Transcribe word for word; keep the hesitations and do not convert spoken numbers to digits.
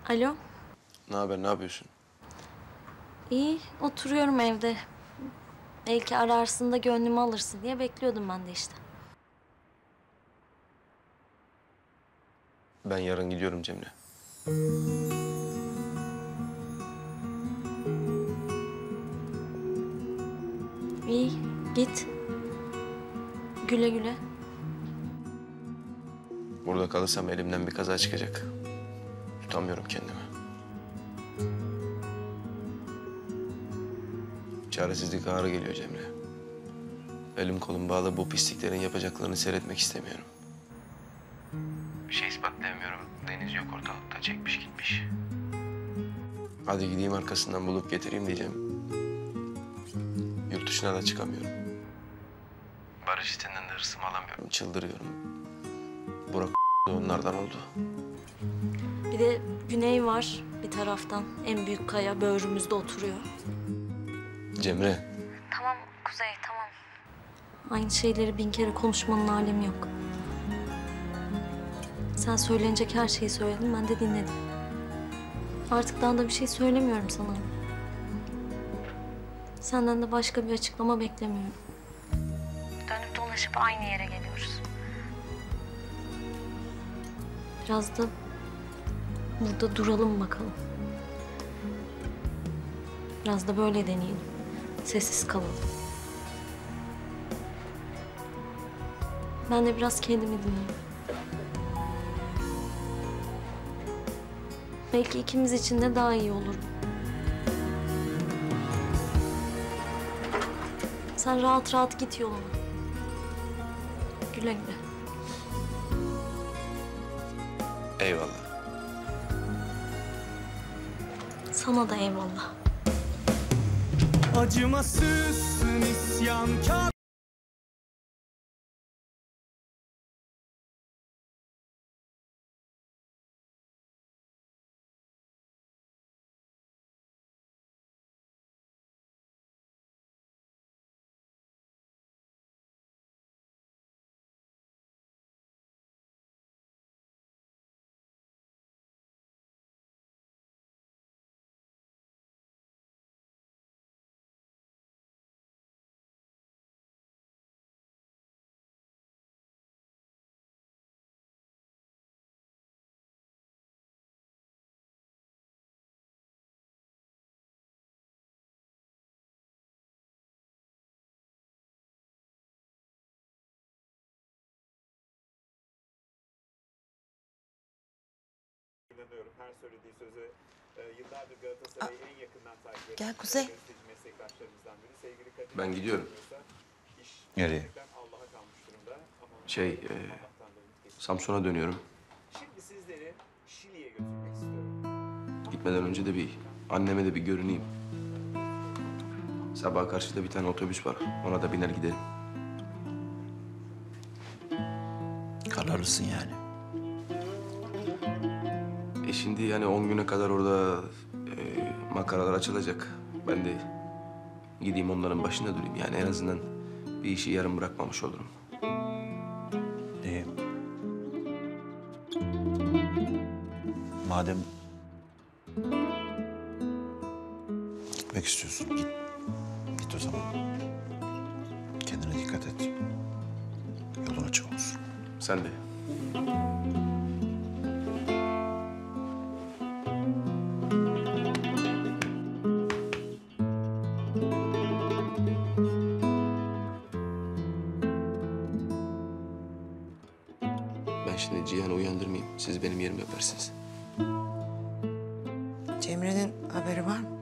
Alo. Ne haber, ne yapıyorsun? İyi, oturuyorum evde. Belki ararsın da gönlümü alırsın diye bekliyordum ben de işte. Ben yarın gidiyorum Cemre. İyi, git. Güle güle. Burada kalırsam elimden bir kaza çıkacak. Tutamıyorum kendimi. Çaresizlik ağrı geliyor Cemre. Elim kolum bağlı, bu pisliklerin yapacaklarını seyretmek istemiyorum. Bir şey ispatlayamıyorum. Deniz yok ortalıkta, çekmiş gitmiş. Hadi gideyim arkasından bulup getireyim diyeceğim. Yurt dışına da çıkamıyorum. Barış içinden de hırsımı alamıyorum, çıldırıyorum. Burak da onlardan oldu. Bir de Güney var bir taraftan. En büyük kaya böğrümüzde oturuyor. Cemre. Tamam Kuzey, tamam. Aynı şeyleri bin kere konuşmanın alemi yok. Sen söylenecek her şeyi söyledin, ben de dinledim. Artık daha da bir şey söylemiyorum sana. Senden de başka bir açıklama beklemiyorum. Dönüp dolaşıp aynı yere geliyoruz. Biraz da burada duralım bakalım. Biraz da böyle deneyelim. Sessiz kalalım. Ben de biraz kendimi dinleyeyim. Belki ikimiz için de daha iyi olur. Sen rahat rahat git yoluna. Güle güle. Eyvallah. Sana da eyvallah. Acımasızsın, isyankar. İnanıyorum. Her söylediği sözü e, yıllardır Galatasaray'ı en yakından takip eden Gel Kuzey. gazeteci meslektaşlarımızdan biri. Sevgili Kadir. Ben gidiyorum. İş Nereye? gerçekten Allah'a kalmış durumda. Ama Şey, e, Allah'tan da ümit geçiyor. Samsun'a dönüyorum. Şimdi sizleri Şili'ye götürmek istiyorum. Gitmeden önce de bir anneme de bir görüneyim. Sabaha karşı da bir tane otobüs var. Ona da biner gidelim. Kararlısın yani. E şimdi yani on güne kadar orada e, makaralar açılacak. Ben de gideyim onların başında durayım. Yani en azından bir işi yarım bırakmamış olurum. İyi. Madem gitmek istiyorsun, git. Git o zaman. Kendine dikkat et. Yolun açık olsun. Sen de. Ben şimdi Cihan'ı uyandırmayayım. Siz benim yerime yaparsınız. Cemre'nin haberi var mı?